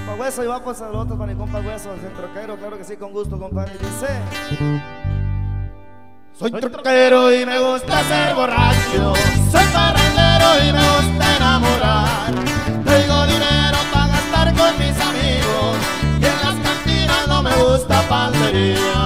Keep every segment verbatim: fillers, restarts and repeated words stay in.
compa Hueso, y va pues saludos para mi compa Hueso, el troquero, claro que sí, con gusto, compadre. Y dice: soy troquero y me gusta ser borracho, soy parrandero y me gusta enamorar, traigo dinero para gastar con mis amigos y en las cantinas no me gusta pantería.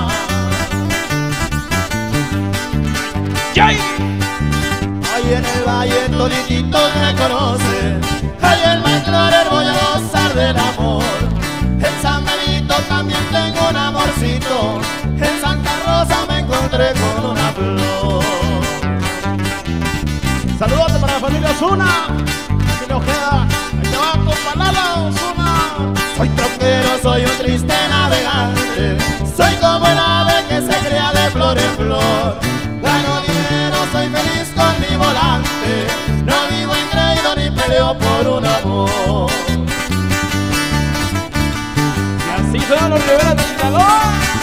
¡Yay! Ahí en el valle todititos me conocen, ahí en McLaren voy a gozar del amor. En San Benito también tengo un amorcito, en Santa Rosa me encontré con una flor. Saludos para la familia Osuna, aquí nos queda, ahí te va con Palala, Osuna. Soy troquero, soy un triste navegante, soy como el ave que se crea de flor en flor. Gano dinero, soy feliz con mi volante, no vivo engreído ni peleo por un amor. Y así son los Rivera de Sinaloa.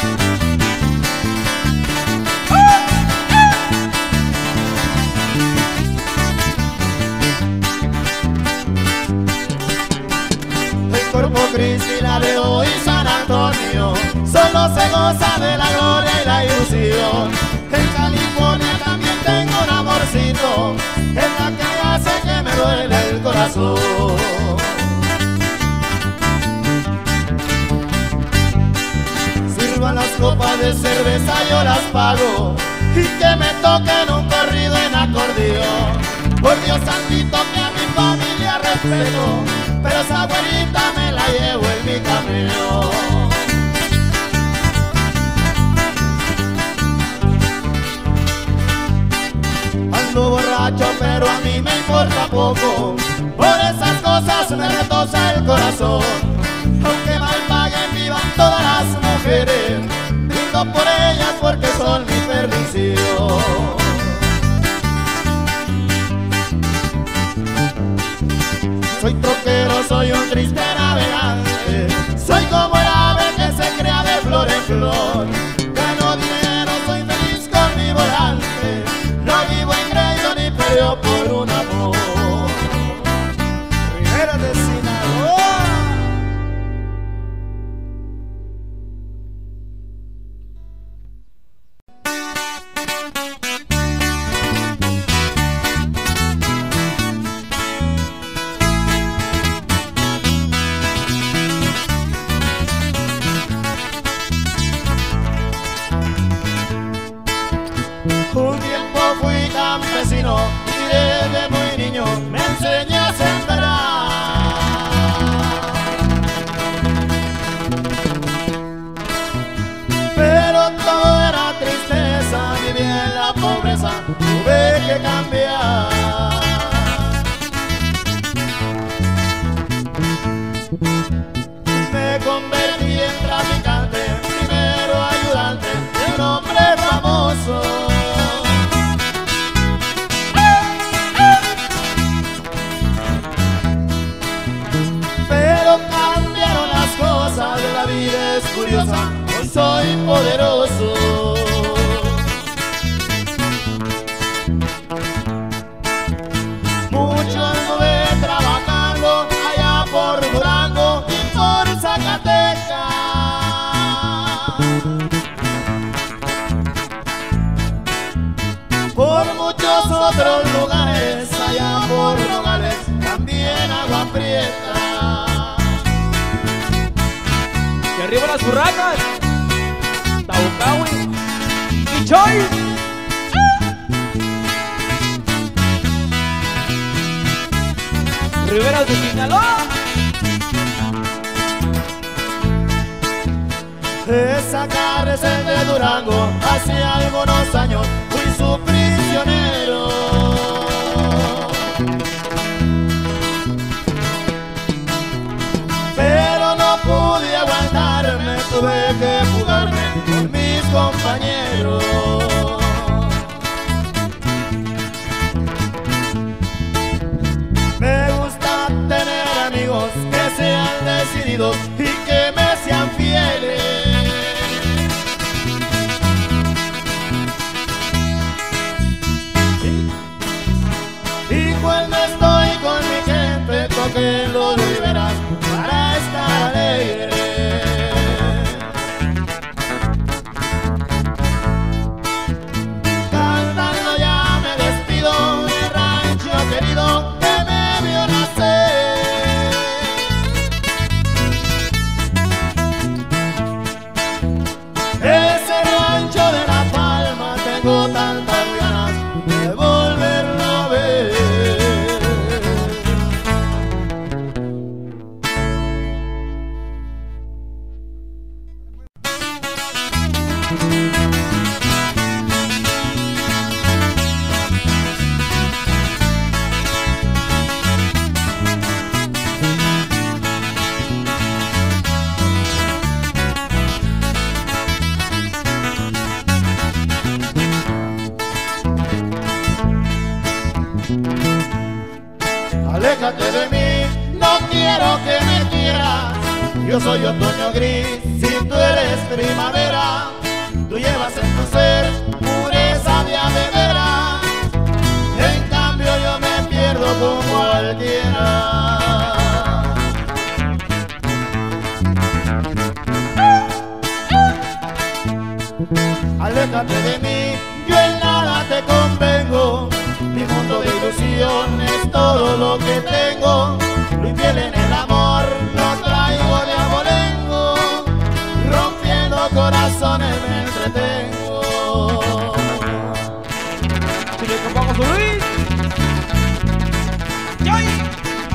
El Corpus Christi, la Leo y San Antonio, solo se goza de la gloria y la ilusión. En California también tengo un amorcito, es la que hace que me duele el corazón. Sirvan las copas de cerveza, yo las pago, y que me toquen un corrido en acordeón. Por Dios santito que a mi familia respeto, pero esa güerita me la llevo en mi camión. Ando borracho pero a mí me importa poco, por esas cosas me retosa el corazón. Aunque mal paguen vivan todas las mujeres, brindo por ellas porque son mi perdición. Soy troquero, soy un triste navegante, soy como el ave que se crea de flor en flor. Gano dinero, soy feliz con mi volante, no vivo engreído ni peleo por un amor. Rivera de Sinaloa. Un tiempo fui campesino y desde muy niño me enseñé a sembrar. Pero todo era tristeza, viví en la pobreza, tuve que cambiar. Me convertí en traficante, primero ayudante de un hombre famoso. Pero cambiaron las cosas, la vida es curiosa, hoy soy poderoso. Mucho anduve trabajando allá por Durango y por Zacatecas. Por muchos otros lugares, allá por Nogales, también Agua Prieta. Y arriba las burracas, Taucahui y Choy. Riveras de Sinaloa. Esa cárcel de Durango, hace algunos años fui su prisionero. Pero no pude aguantarme, tuve que fugarme con mis compañeros. Me gusta tener amigos que sean decididos y que me sean fieles. Y cuando estoy con mi gente, toquen los Riveras para esta Yo soy otoño gris, si tú eres primavera. Tú llevas en tu ser pureza de ave veras. En cambio yo me pierdo con cualquiera. Aléjate de mí, yo en nada te convengo. Mi mundo de ilusión es todo lo que tengo. Lo infiel en el amor lo traigo de abolengo. Rompiendo corazones me entretengo. Si le compamos a Luis. ¡Yay!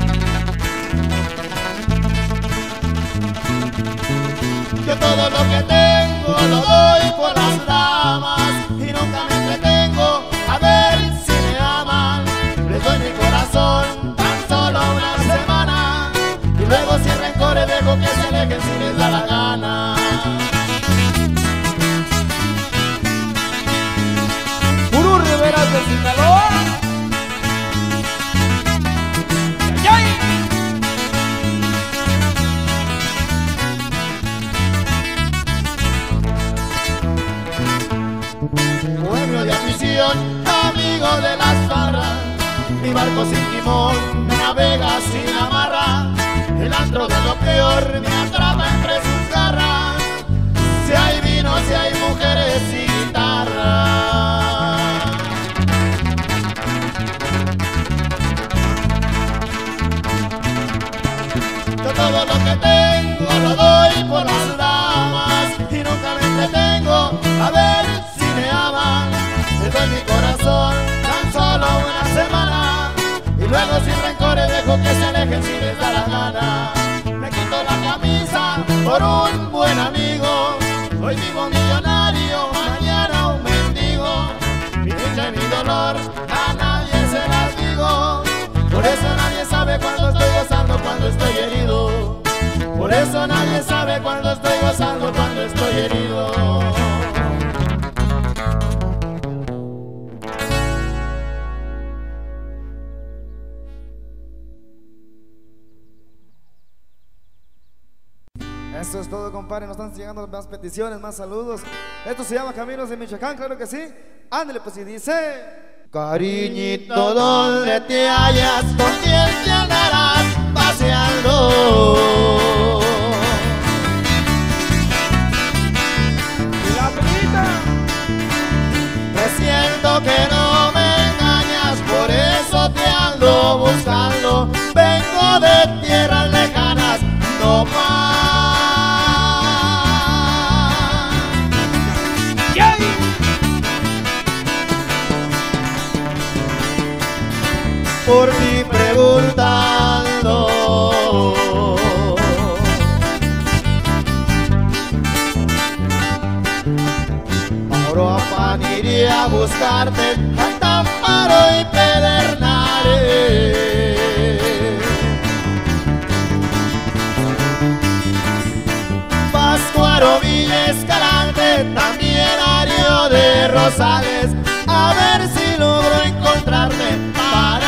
Yo todo lo que tengo lo doy por las damas y nunca me entretengo a ver si me aman. Les doy mi corazón tan solo una semana y luego sin rencores dejo que se alejen si les da la gana. Puro Riveras de Sinaloa. ¡Yay! Pueblo de afición, amigo de las barras. Mi barco sin timón navega sin amarra. El antro de lo peor me atrapa entre sus garras. Si hay vino, si hay mujeres y guitarra. Yo todo lo que tengo lo doy por las damas y nunca me entretengo a ver si me aman. Les doy mi corazón tan solo una semana y luego sin rencores dejo que se alejen si les da la gana. Me quito la camisa por un buen amigo. Hoy vivo millonario, mañana un mendigo. Mi dicha y mi dolor a nadie se las digo. Por eso nadie sabe cuando estoy gozando, cuando estoy herido. Por eso nadie sabe cuando estoy gozando, cuando estoy herido. Eso es todo, compadre. Nos están llegando más peticiones, más saludos. Esto se llama Caminos de Michoacán, claro que sí. Ándale, pues, y dice: cariñito, donde te hallas, con quién te andarás paseando. La primita. Presiento que no me engañas, por eso te ando buscando. Vengo de tierras lejanas, no más. Por ti preguntando. Ahora iré a buscarte a Tamparo y Pedernales. Pascuaro, Villa Escalante, también Ario de Rosales. A ver si logro encontrarme para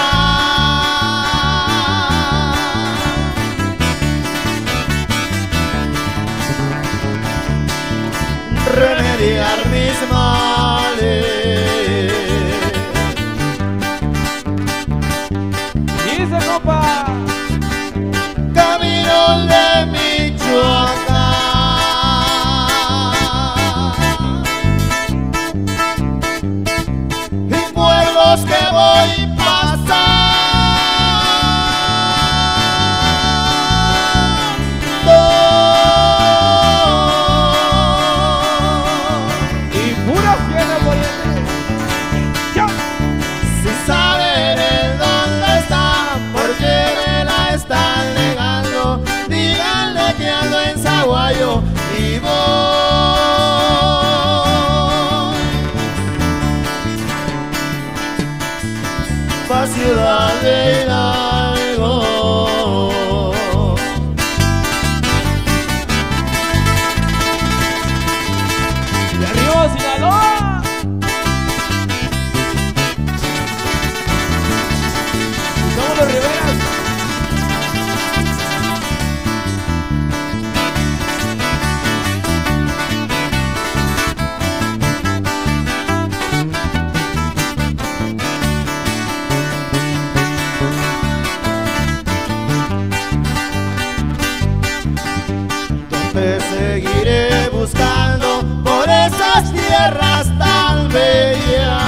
remediar mis males. Dice, compa. Camino de Michoacán y pueblos que voy pasando y puras fieles por el. sin saber en dónde está, porque me la están negando. Diga te seguiré buscando por esas tierras tan bellas.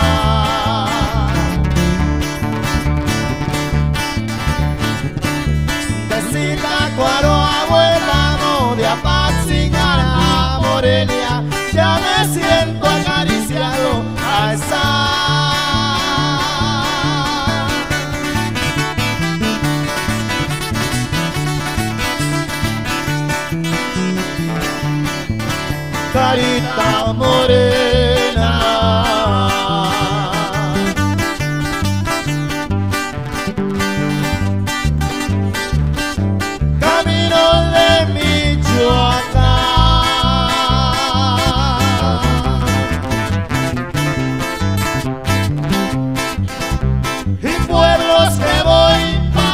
De Zitácuaro a Huelano, de Apatzingán a Morelia, ya me siento acariciado a esa carita morena. Camino de Michoacán y pueblos que voy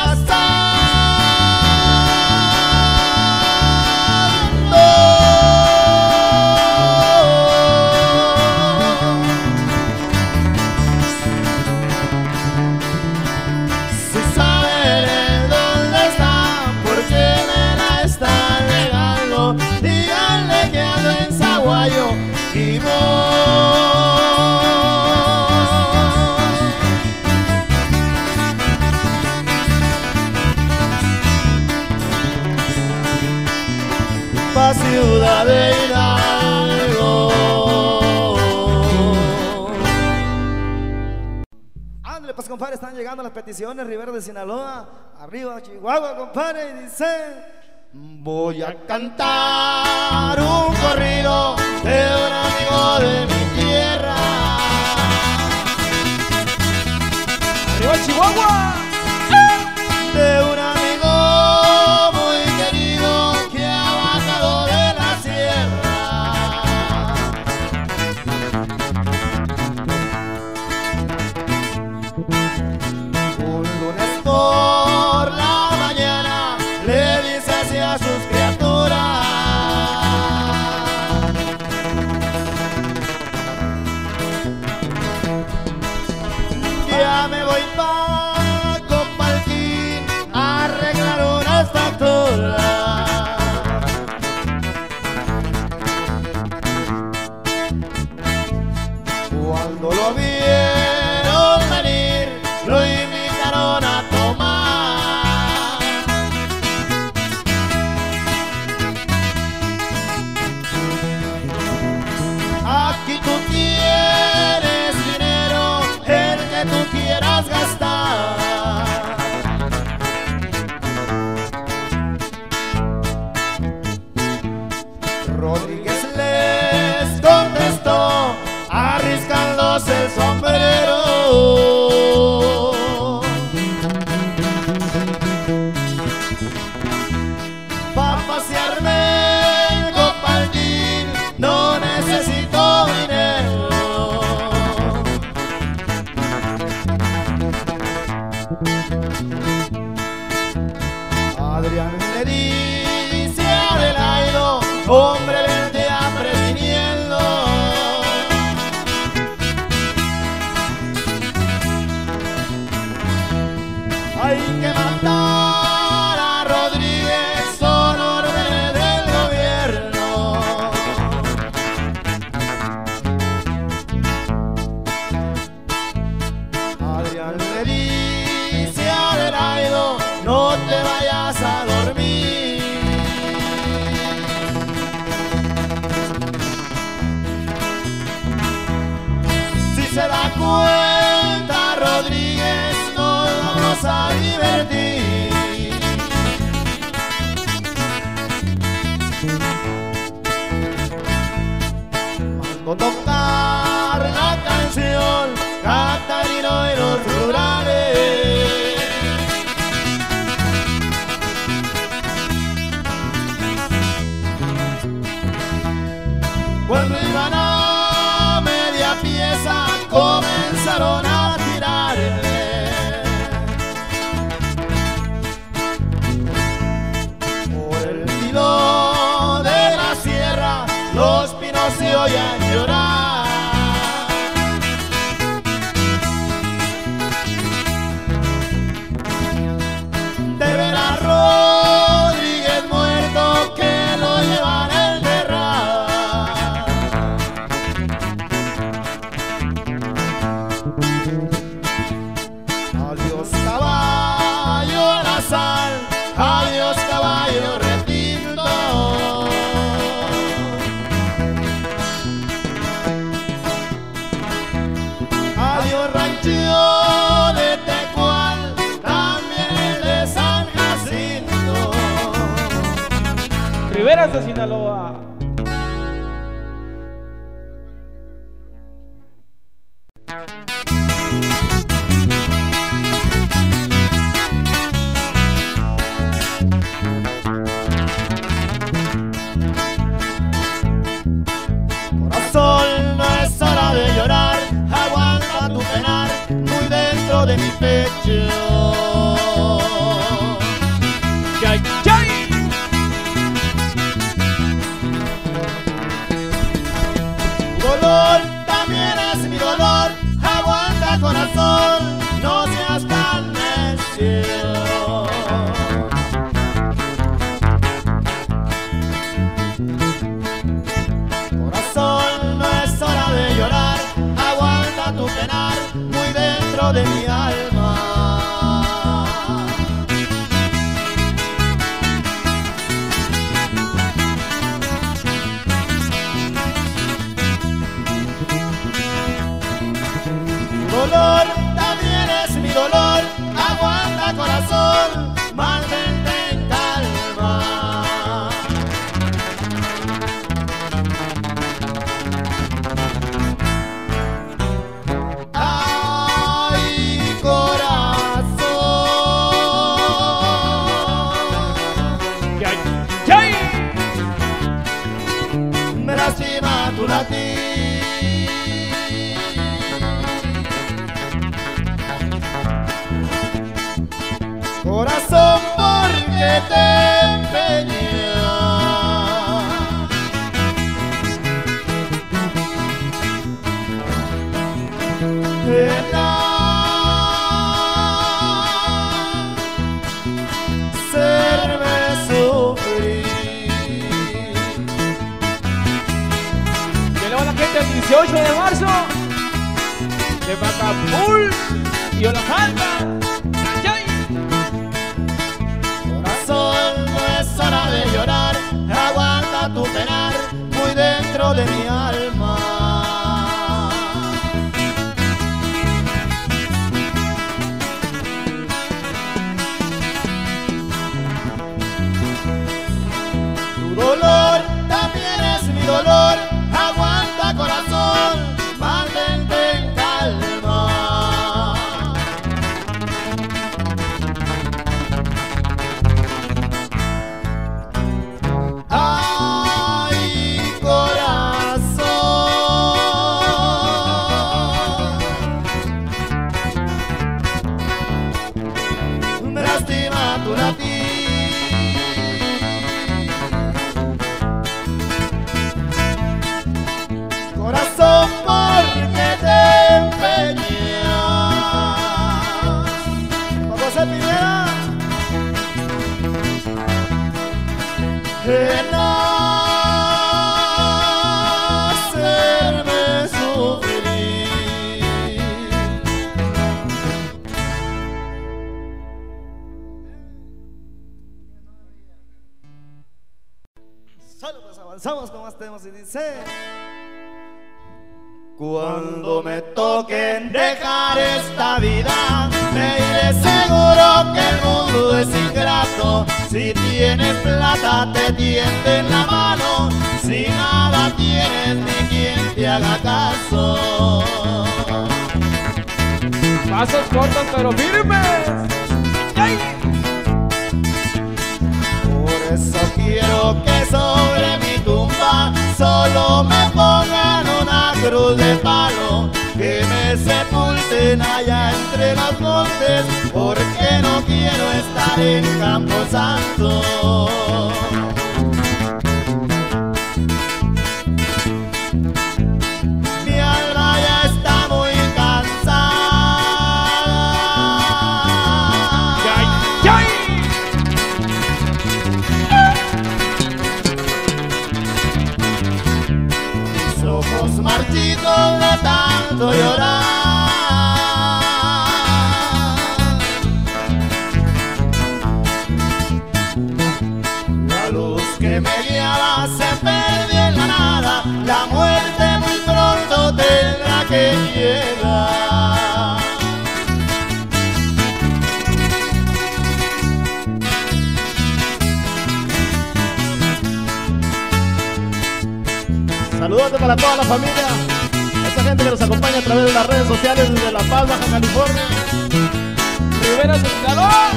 y voy. Pa' Ciudad de Hidalgo. Ándale pues compadre, están llegando las peticiones. Rivera de Sinaloa, arriba Chihuahua compadre, y dice: voy a cantar un corrido de un amigo de mi tierra. ¡Arriba Chihuahua! De un amigo muy querido que ha bajado de la sierra. Un lunes por la mañana le dice así a sus criaturas: ya me voy pa' Copalquín a arreglar una estatua. Cuando lo vieron venir, lo invitaron a tomar. Aquí tú tienes dinero, el que tú quieras gastar. Rodríguez les contestó, arriscándose el sombrero. Pa' pasearme en Copalquín no necesito dinero. Adrián le dice a Adelaide: hombre, vente a previniendo. Hay que matar a Rodríguez, son órdenes del gobierno. Adrián le dice a Adelaide: no te vayas a dormir. Si se da cuenta Rodríguez, nos vamos a divertir. Mando tocar la canción Catarino y los rurales. Cuando iban a media pieza comenzaron a tirarle. Por el filo de la sierra los pinos se oían llorar. De ver a Rodríguez muerto, que lo Riberas de Sinaloa. Corazón, no es hora de llorar, aguanta tu penar muy dentro de mi pecho. ¡Yay, yay! Dolor también es mi dolor, aguanta corazón, no seas tan necio. Corazón, no es hora de llorar, aguanta tu penar muy dentro de mi alma. Dolor también es mi dolor, aguanta corazón, mantente en calma. Ay, corazón, ¡Yay, yay! me lastima tu latir. Corazón, porque te empeñas en hacerme sufrir. Que luego la gente el dieciocho de marzo de Bacapul y Olajanda. ¡Yay! Corazón, no es hora de llorar, aguanta tu penar muy dentro de mi alma. Tu dolor también es mi dolor, aguanta corazón, mantente en calma. Ay, corazón, me lastima tu latir. Corazón, porque te empeñas. Vamos a Pineda. En hacerme sufrir. Solo pues avanzamos con más temas y dice: Cuando me toquen dejar esta vida, me iré seguro que el mundo es ingrato. Si tienes plata te tienden la mano, si nada tienes ni quien te haga caso. Pasos cortos pero firmes. ¡Yay! Por eso quiero que sobre mi tumba solo me pongan una cruz de palo, que me sepulten allá entre los montes, porque no quiero estar en Campo Santo. Mi alma ya está muy cansada. ¡Yay, yay! Mis ojos marchitos de tanto llorar. La luz que me guiaba se perdió en la nada, la muerte muy pronto tendrá que llegar. Saludos para toda la familia, esa gente que nos acompaña a través de las redes sociales desde La Paz, Baja California. Rivera, Sinaloa.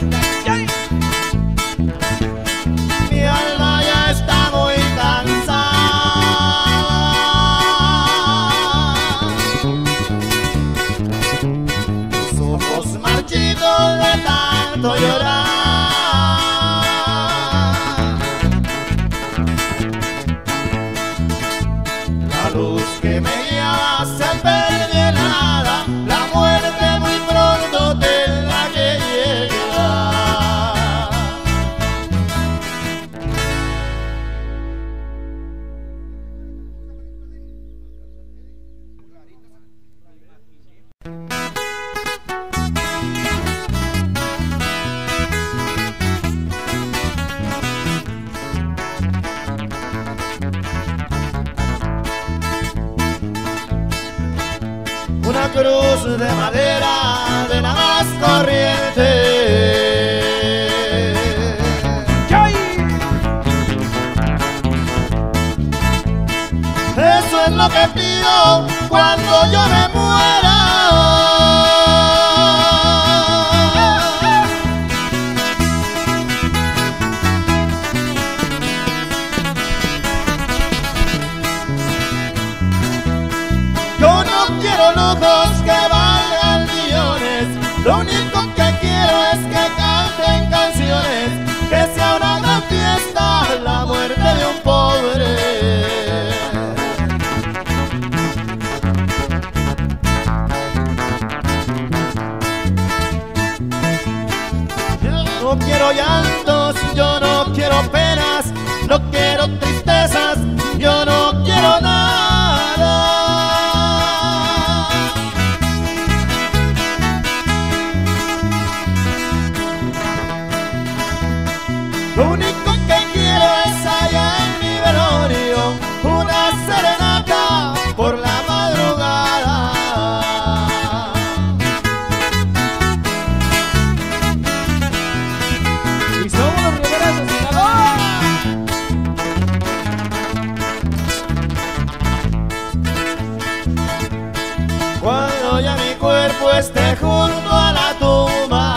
Mi alma ya está muy cansada, mis ojos marchitos de tanto llorar. La luz que me guiaba se perdió en nada, la muerte muy pronto tendrá que llegar. Una cruz de madera de la más corriente, eso es lo que pido cuando yo me muera. Yo no quiero lujos que valgan millones, lo único que quiero es que canten canciones, que sea una gran fiesta la muerte de un pobre. No quiero llantos, yo no quiero penas, no quiero tristezas, yo no quiero nada. Lo único que quiero es allá en mi velorio una serenata por la madrugada. Y somos los Riveras de Sinaloa. Cuando ya mi cuerpo esté junto a la tumba,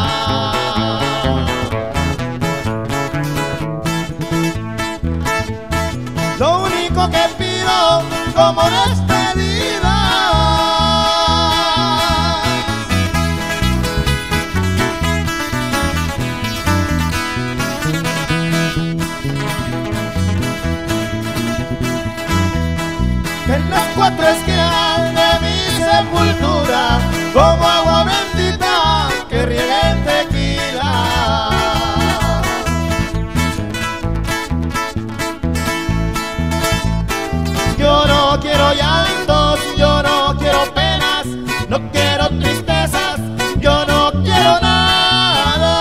lo único que pido como despedida que en las cuatro esquinas de mi sepultura, como agua bendita que riega en tequila, yo no quiero llantos, yo no quiero penas, no quiero tristezas, yo no quiero nada.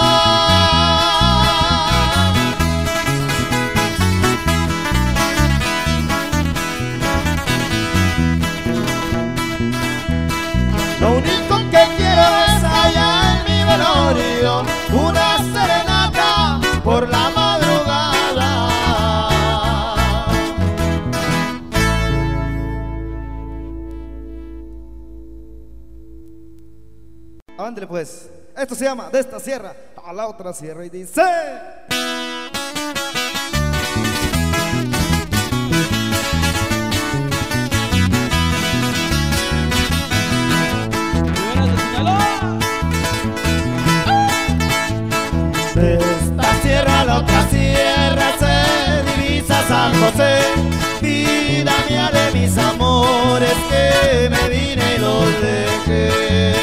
Lo único que quiero es allá en mi velorio una serenata por la madrugada. Ándale pues, esto se llama De esta sierra a la otra sierra y dice... Riveras de Sinaloa. De esta sierra a la otra sierra se divisa San José, vida mía de mis amores que me vine y los dejé.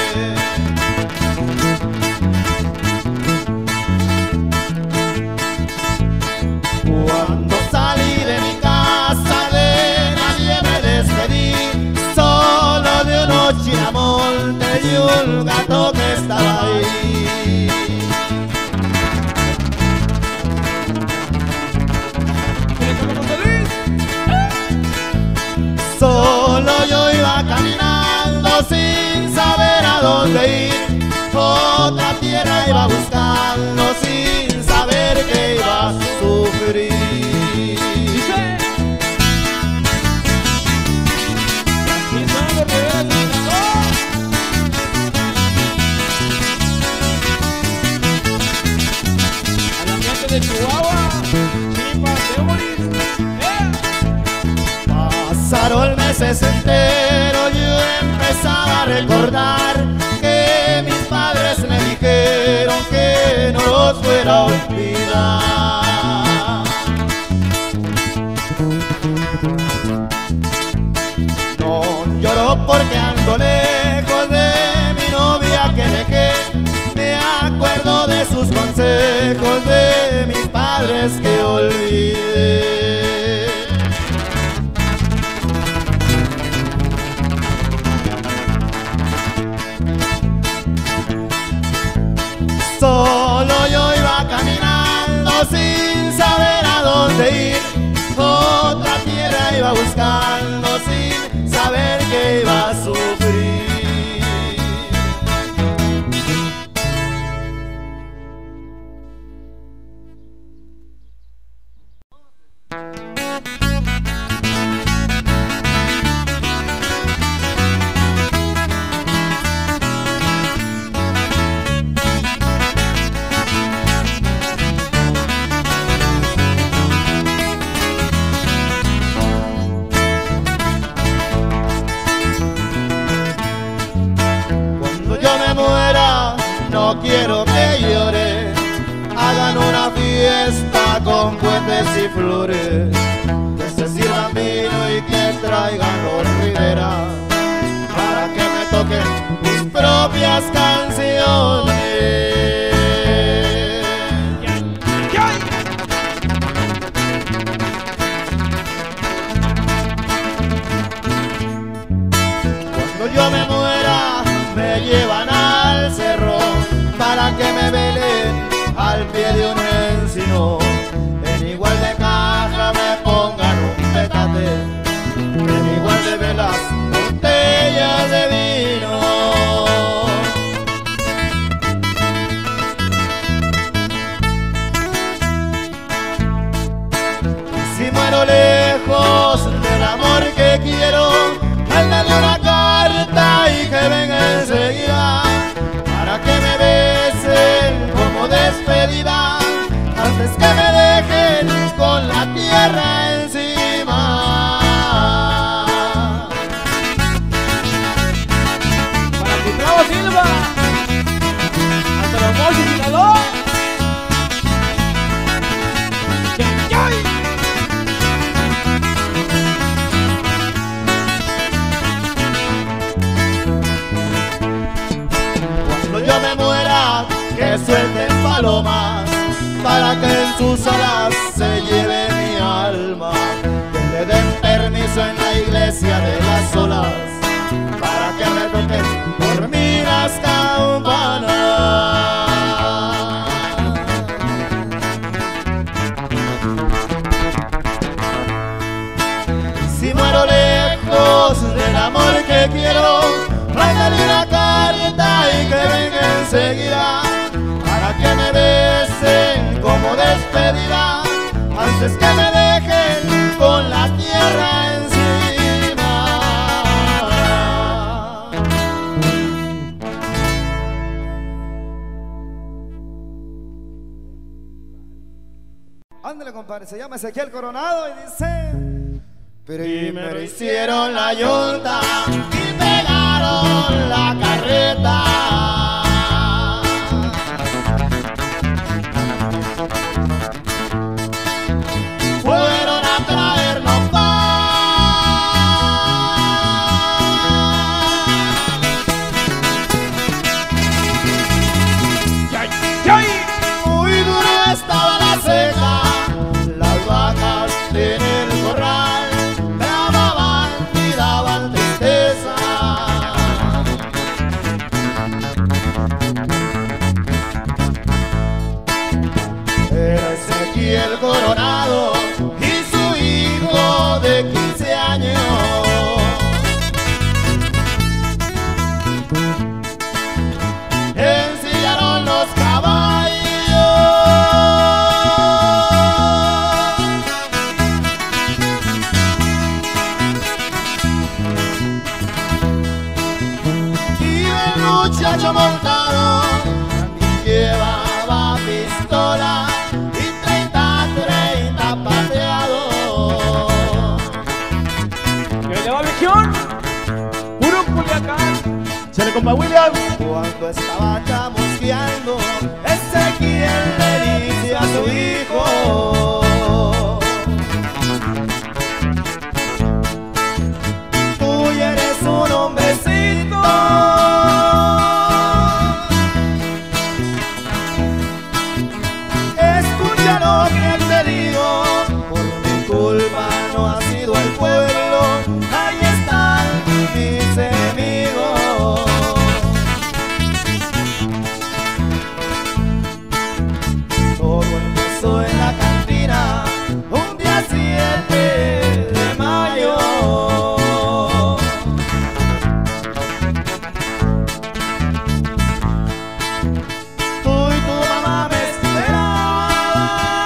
Cuando salí de mi casa de nadie me despedí, solo de un ochinamonte y un gato que estaba ahí. Solo yo iba caminando sin saber a dónde ir, otra tierra iba buscando sin saber que iba a sufrir. mes entero yo empezaba a recordar que mis padres me dijeron que no los fuera a olvidar. No lloro porque ando lejos de mi novia que dejé, me acuerdo de sus consejos, de mis padres que olvidé. Solo yo iba caminando sin saber a dónde ir, otra tierra iba buscando sin saber que iba a sufrir. No quiero que llore, hagan una fiesta con cohetes y flores, que se sirvan vino y que traigan los Rivera, para que me toquen mis propias canciones. Cuando yo me muera, me llevan al cerro para que me velen al pie de un encino. En igual de caja me pongan un petate, en igual de velas botellas de vino. Si muero lejos del amor que quiero, mándale una carta y que venga enseguida, para que me besen como despedida, antes que me dejen con la tierra encima. Para Gustavo Silva, hasta los Mochis y Sinaloa. Yo me muera, que suelten palomas, para que en sus alas se lleve mi alma, que le den permiso en la iglesia de las olas, para que me toquen por mí las campanas. Si muero lejos del amor que quiero, mándale una carta y que venga enseguida, para que me besen como despedida, antes que me dejen con la tierra encima. Ándale, compadre, se llama Ezequiel Coronado y dice: primero hicieron la yunta y pegaron la carreta, fueron a traernos paz. Muy dura estaba la seca, las vacas en el corral bramaban y daban tristeza. Era Ezequiel Coronado y su hijo de quince años. Ensillaron los caballos y el muchacho montado también llevaba pistola y treinta, treinta compa William. Cuando estaba chamusqueando, Ezequiel le dice a su hijo: tú ya eres un hombrecito, escucha lo que te digo, por mi culpa no ha sido el pueblo, ahí están mis enemigos. Todo empezó en la cantina un día siete de mayo. Tú y tu mamá me esperaban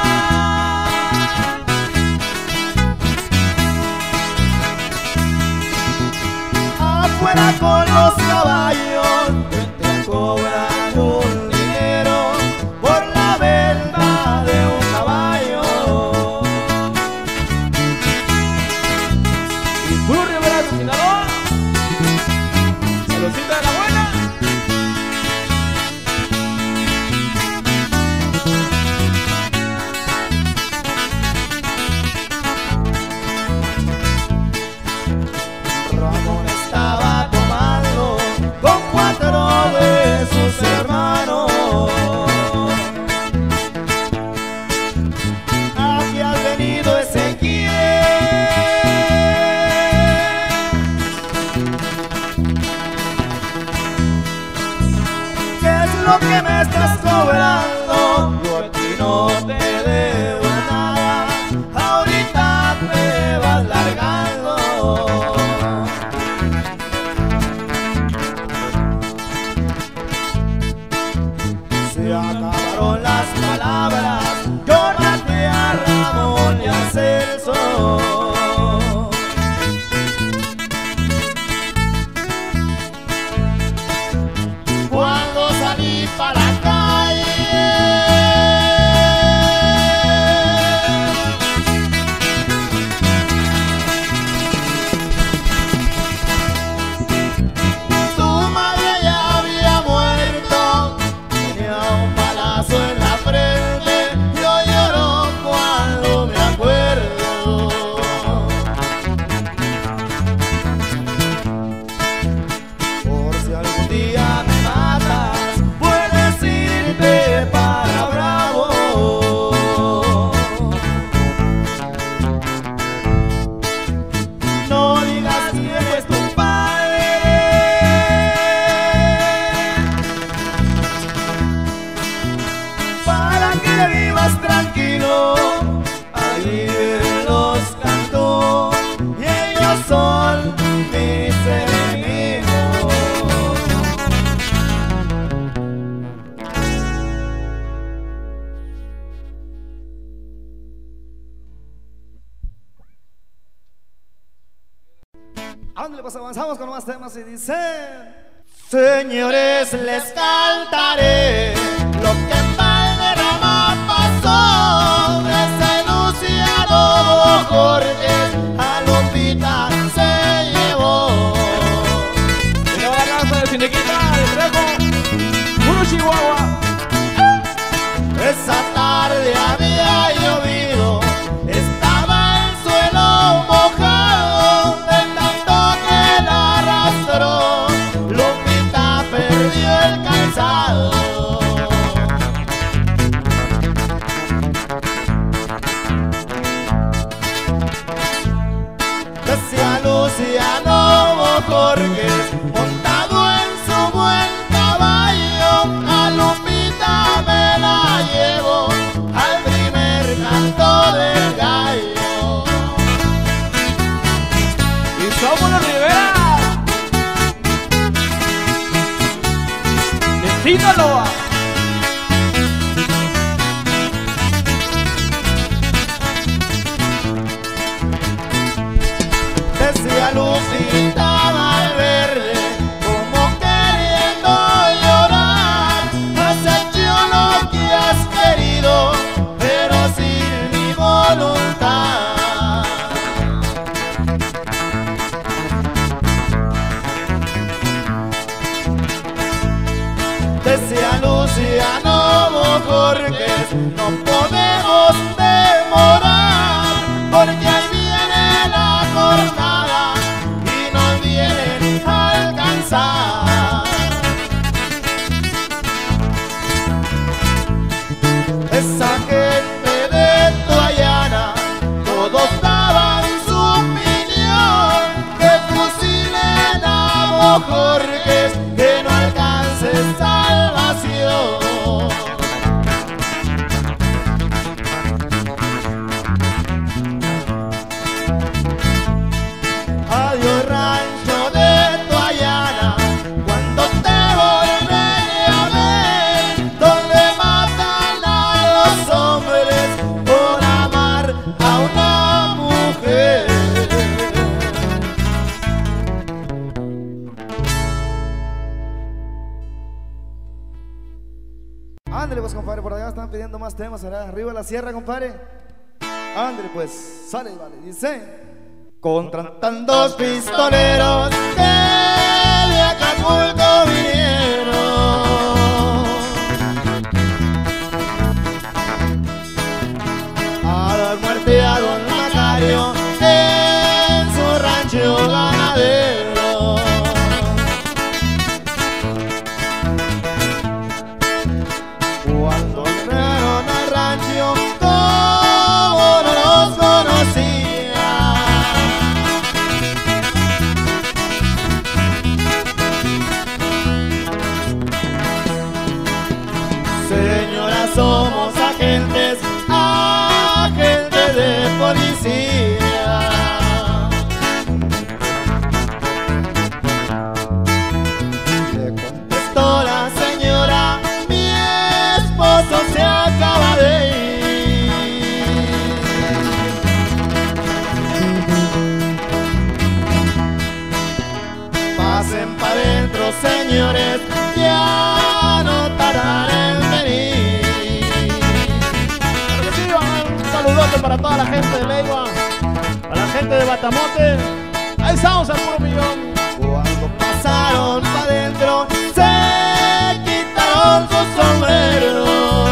afuera con los caballos que te cobran un dinero por la venta de un caballo. Y Cruz Rivera de Sinaloa. Saludcita de la buena. Ramón estaba tomando con cuatro de sus hermanos. Aquí ha venido Ezequiel. ¿Qué es lo que me estás cobrando? Yo a ti no te debo nada, ahorita te vas largando. Se acabaron las palabras, yo maté a Ramón y a Celso. Cuando salí para la calle, tu madre ya había muerto, tenía un balazo en la frente, yo lloro cuando me acuerdo. Por si algún día me matas, puedes irte para Bravo. No digas quién es tu padre, para que vivas tranquilo. Ahí viven los Cantú y ellos son mis enemigos. Ándale, pues avanzamos con más temas y dice: Señores, les cantaré lo que en Valderrama pasó. Desde Luciano Cortés a Lupita se llevó. Llegó a la casa de Cinequita, de Trejo, puro Chihuahua. Esa tarde había llovido, estaba el suelo mojado, de tanto que la arrastró, Lupita perdió el calzado. Decía Luciano Borges, montado en su buen caballo, a Lupita me la llevo al primer canto del gallo. Y somos los Rivera de Sinaloa. Decía Lucita Valverde, como queriendo llorar, has hecho lo que has querido, pero sin mi voluntad. pidiendo más temas, ¿verdad? Arriba la sierra, compadre. Ándale, pues, sale, vale, dice. Contratan dos pistoleros que de Acapulco vinieron a dar muerte a don Macario en su rancho ganadero. Cuando llegaron al rancho, como no los conocía, señora, somos agentes, agentes de policía. Le contestó la señora, mi esposo se acaba de ir. Pasen pa' dentro, señores, ya no tardarán en venir. Un saludote para toda la gente de Leiva, para la gente de Batamote. Ahí estamos al puro millón. Cuando pasaron pa' adentro, se quitaron sus sombreros,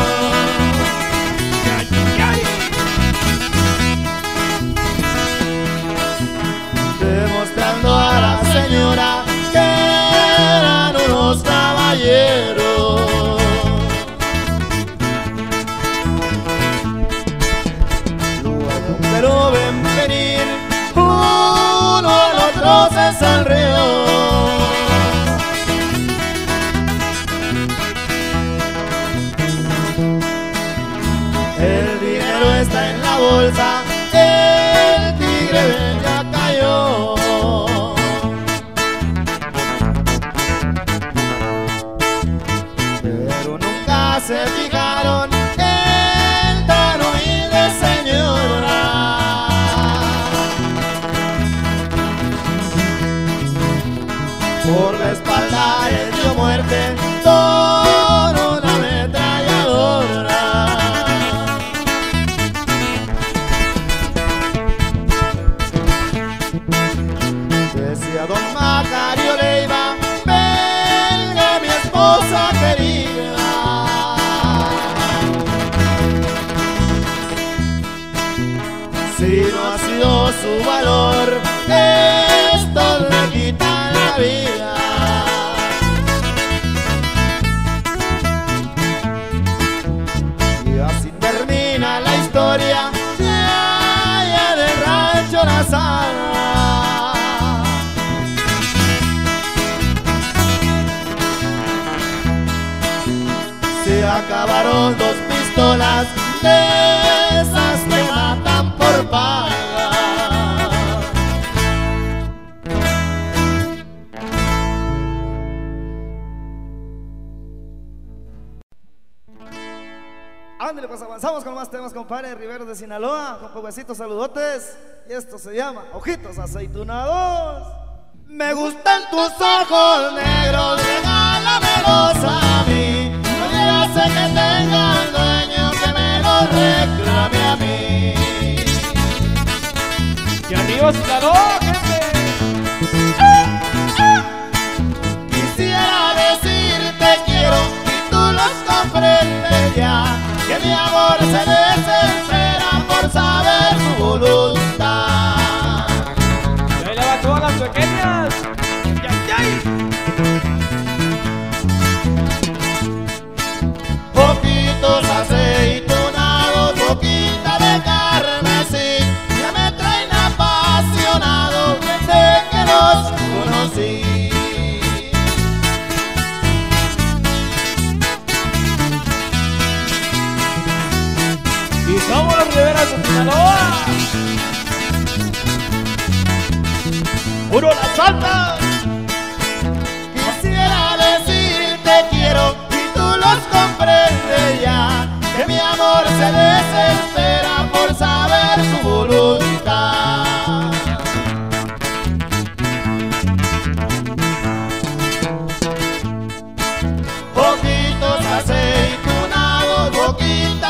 demostrando a la señora que eran unos caballeros. Luego que lo ven venir, uno al otro se sonrió. El dinero está en la bolsa, el tigre ya cayó. Pero nunca se fijaron en tan humilde señora. Por la espalda le dio muerte con una ametralladora. Decía don Macario Leiva, venga mi esposa querida. Si no ha sido su valor, esto le quita la vida. Y así termina la historia de allá del rancho La Sala. Se acabaron dos pistolas de esas que matan por paga. Ándale, pues avanzamos con más temas, compadre. Riveros de Sinaloa, con pobecitos saludotes. Y esto se llama Ojitos Aceitunados. Me gustan tus ojos negros, regálamelos a mí. No digas que tenga un dueño que me los reclame a mí. Y arriba Sinaloa, gente. Quisiera decirte quiero y tú los comprendes ya, que mi amor se desespera por saber su voluntad. Y ahí le va a todas las pequeñas. ¡Yay, yay! Poquitos aceitunados, poquita de carne, sí, ya me traen apasionado desde que los conocí. Y somos los Riveros de Sinaloa. ¡Puro las altas! Quisiera decirte quiero y tú los comprendes ya, que mi amor se desespera por saber su voluntad. Poquitos aceitunados, poquitos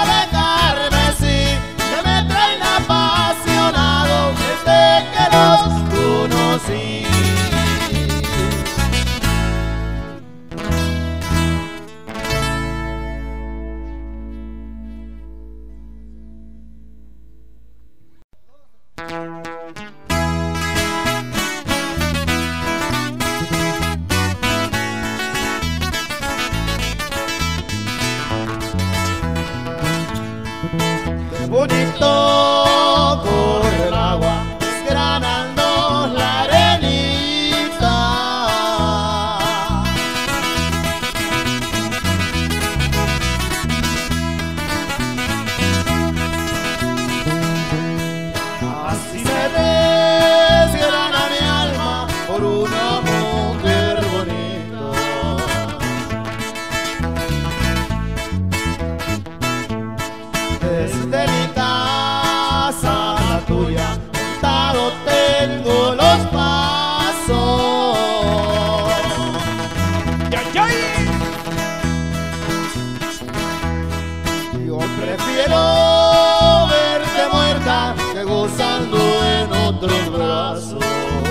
Qué bonito corre el agua, desgranando la arenita. Así se desgrana mi alma por una mujer bonita. Desde mi casa a la tuya, contado tengo los pasos. ¡Yay, yay! Yo prefiero verte muerta que gozando en otros brazos.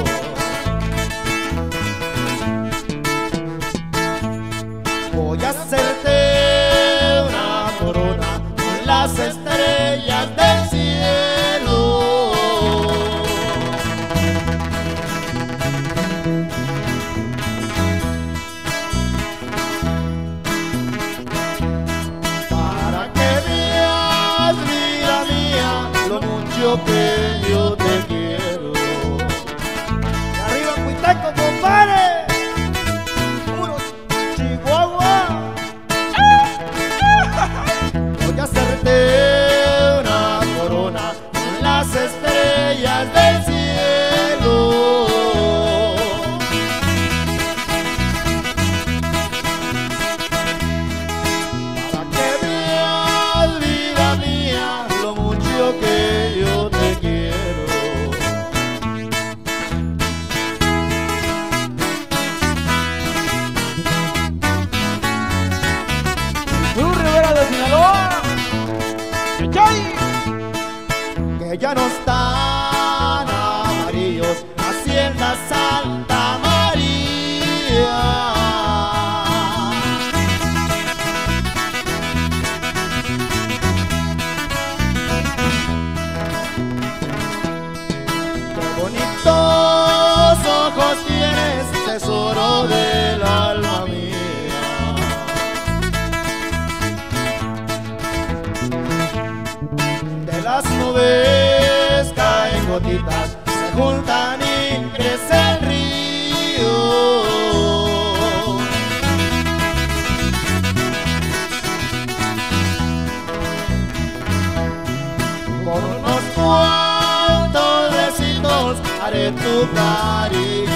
Voy a hacerte una corona con las estrellas del cielo. Para que veas, vida mía, lo mucho que yo te quiero. Y arriba Cuiteco, compadre. Puro Chihuahua. Voy a hacerte una corona con las estrellas del cielo. Para que veas, vida mía, lo mucho que yo te quiero. Cruz Rivera de Sinaloa. ¡Yay! Que ya no están amarillos Hacienda Santa María. Qué bonitos ojos tienes, tesoro del alma mía. De las nubes caen gotitas, se juntan y crece el río. Con unos cuantos besitos haré tu cariño